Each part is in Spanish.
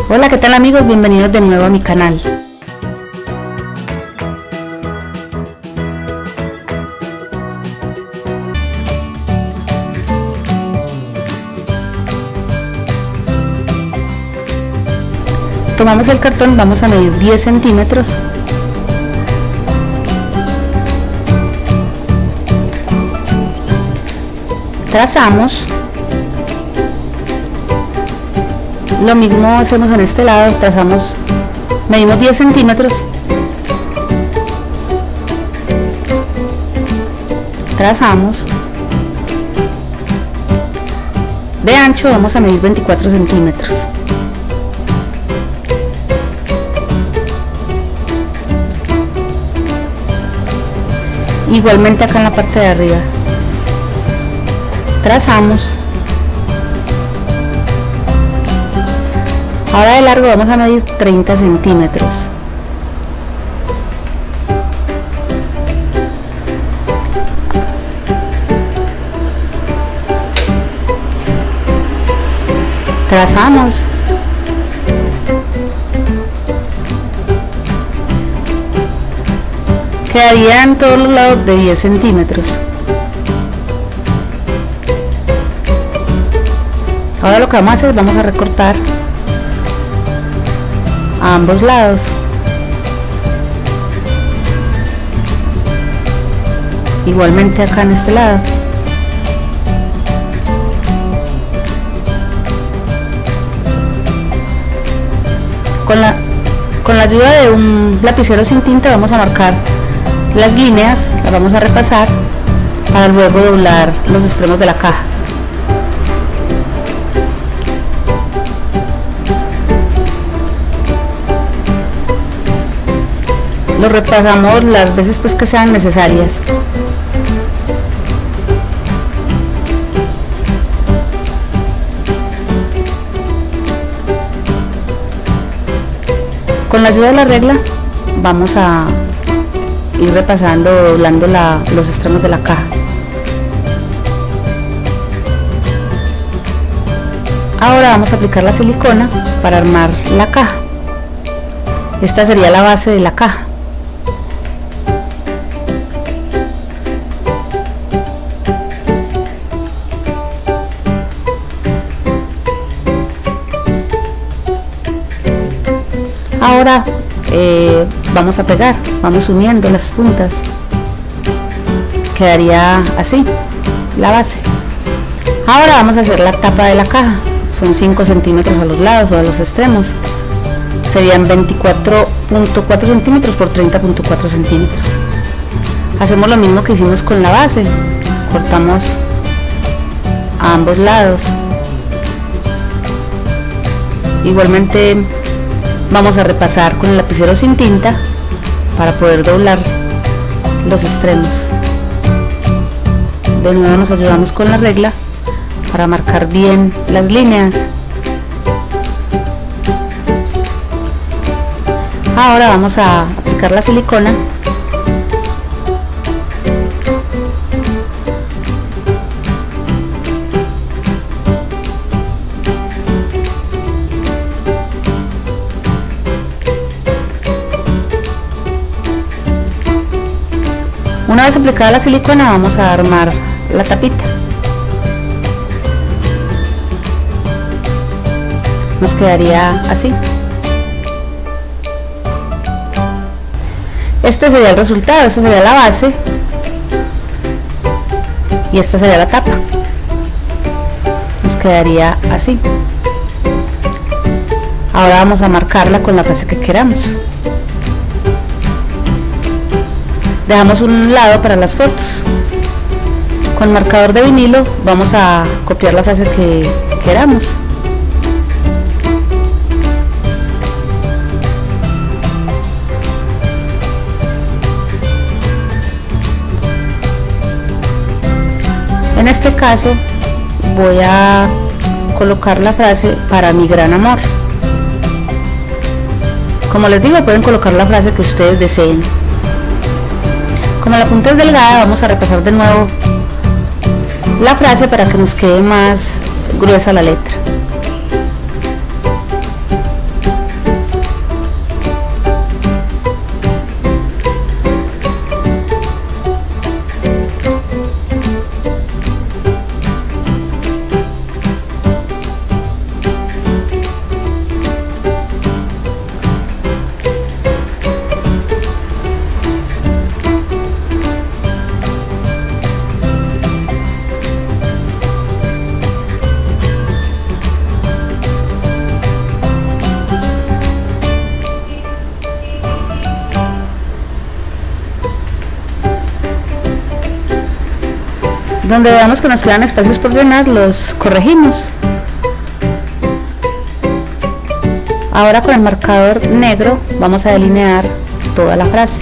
Hola, ¿qué tal amigos? Bienvenidos de nuevo a mi canal. Tomamos el cartón, vamos a medir 10 centímetros. Trazamos. Lo mismo hacemos en este lado, trazamos, medimos 10 centímetros. Trazamos. De ancho vamos a medir 24 centímetros. Igualmente acá en la parte de arriba. Trazamos. Ahora de largo vamos a medir 30 centímetros. Trazamos. Quedaría en todos los lados de 10 centímetros. Ahora lo que vamos a hacer es vamos a recortar a ambos lados. Igualmente acá en este lado. Con la ayuda de un lapicero sin tinta vamos a marcar las líneas, las vamos a repasar para luego doblar los extremos de la caja. Lo repasamos las veces pues que sean necesarias. Con la ayuda de la regla vamos a ir repasando, doblando los extremos de la caja. Ahora vamos a aplicar la silicona para armar la caja. Esta sería la base de la caja. Ahora vamos a pegar, vamos uniendo las puntas. Quedaría así la base. Ahora vamos a hacer la tapa de la caja. Son 5 centímetros a los lados o a los extremos. Serían 24.4 centímetros por 30.4 centímetros. Hacemos lo mismo que hicimos con la base. Cortamos a ambos lados. Igualmente vamos a repasar con el lapicero sin tinta para poder doblar los extremos. De nuevo nos ayudamos con la regla para marcar bien las líneas. Ahora vamos a aplicar la silicona. Una vez aplicada la silicona vamos a armar la tapita. Nos quedaría así. Este sería el resultado, esta sería la base y esta sería la tapa. Nos quedaría así. Ahora vamos a marcarla con la frase que queramos. Dejamos un lado para las fotos. Con marcador de vinilo vamos a copiar la frase que queramos. En este caso voy a colocar la frase "para mi gran amor". Como les digo, pueden colocar la frase que ustedes deseen. Como la punta es delgada, vamos a repasar de nuevo la frase para que nos quede más gruesa la letra. Donde veamos que nos quedan espacios por llenar, los corregimos. Ahora con el marcador negro vamos a delinear toda la frase.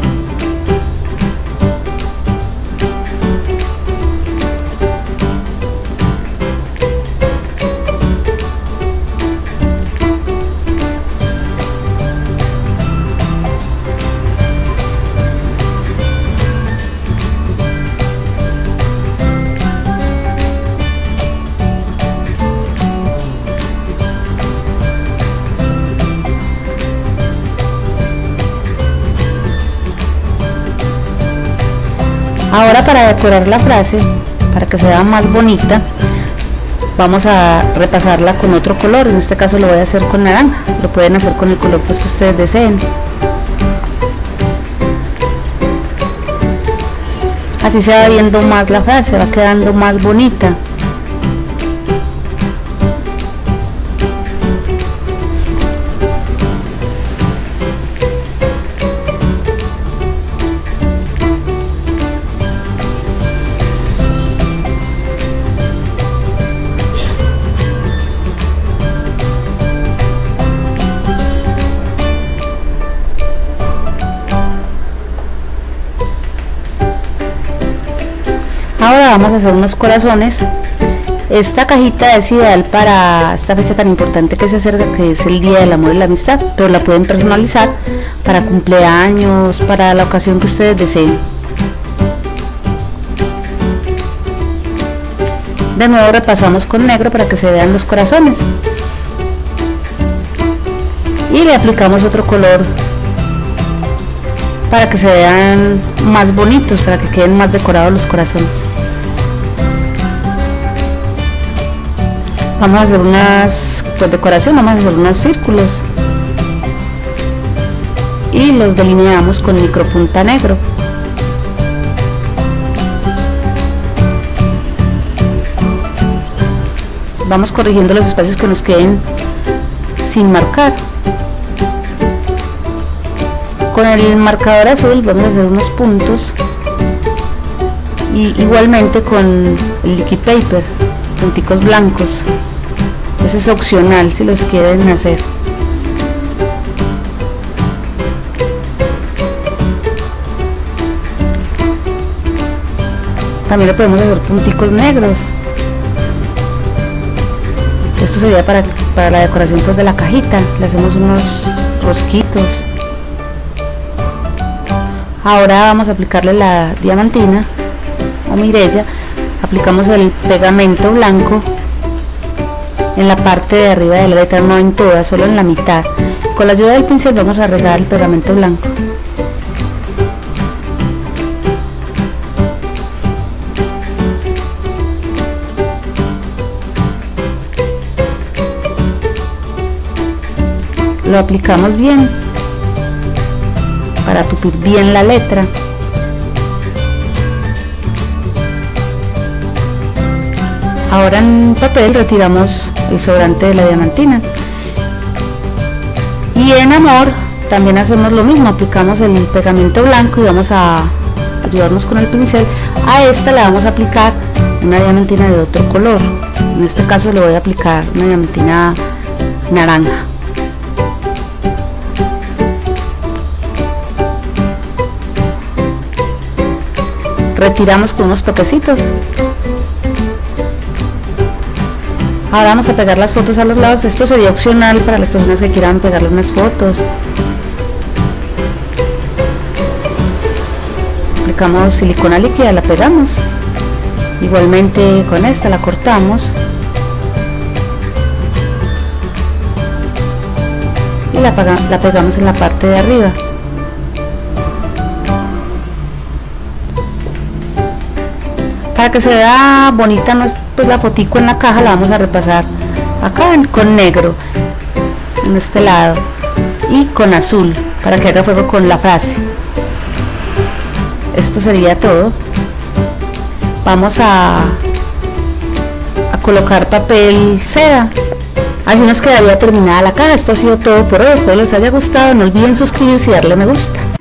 Ahora, para decorar la frase, para que sea más bonita, vamos a repasarla con otro color. En este caso lo voy a hacer con naranja, lo pueden hacer con el color pues que ustedes deseen. Así se va viendo más la frase, va quedando más bonita. Ahora vamos a hacer unos corazones. Esta cajita es ideal para esta fecha tan importante que se acerca, que es el Día del Amor y la Amistad, pero la pueden personalizar para cumpleaños, para la ocasión que ustedes deseen. De nuevo repasamos con negro para que se vean los corazones y le aplicamos otro color para que se vean más bonitos, para que queden más decorados los corazones. Vamos a hacer unas decoración, vamos a hacer unos círculos y los delineamos con micropunta negro. Vamos corrigiendo los espacios que nos queden sin marcar. Con el marcador azul vamos a hacer unos puntos y igualmente con el liquid paper, punticos blancos. Eso es opcional si los quieren hacer. También le podemos hacer punticos negros. Esto sería para la decoración pues de la cajita. Le hacemos unos rosquitos. Ahora vamos a aplicarle la diamantina o mirella. Aplicamos el pegamento blanco en la parte de arriba de la letra, no en toda, solo en la mitad. Con la ayuda del pincel vamos a regar el pegamento blanco. Lo aplicamos bien para tupir bien la letra. Ahora en papel retiramos el sobrante de la diamantina. Y en amor también hacemos lo mismo, aplicamos el pegamento blanco y vamos a ayudarnos con el pincel. A esta le vamos a aplicar una diamantina de otro color. En este caso le voy a aplicar una diamantina naranja. Retiramos con unos toquecitos. Ahora vamos a pegar las fotos a los lados. Esto sería opcional para las personas que quieran pegarle unas fotos. Aplicamos silicona líquida, la pegamos. Igualmente con esta la cortamos y la pegamos en la parte de arriba. Para que se vea bonita pues la fotico en la caja, la vamos a repasar acá con negro en este lado y con azul para que haga fuego con la frase. Esto sería todo. Vamos a colocar papel seda. Así nos quedaría terminada la caja. Esto ha sido todo por hoy, espero les haya gustado. No olviden suscribirse y darle me gusta.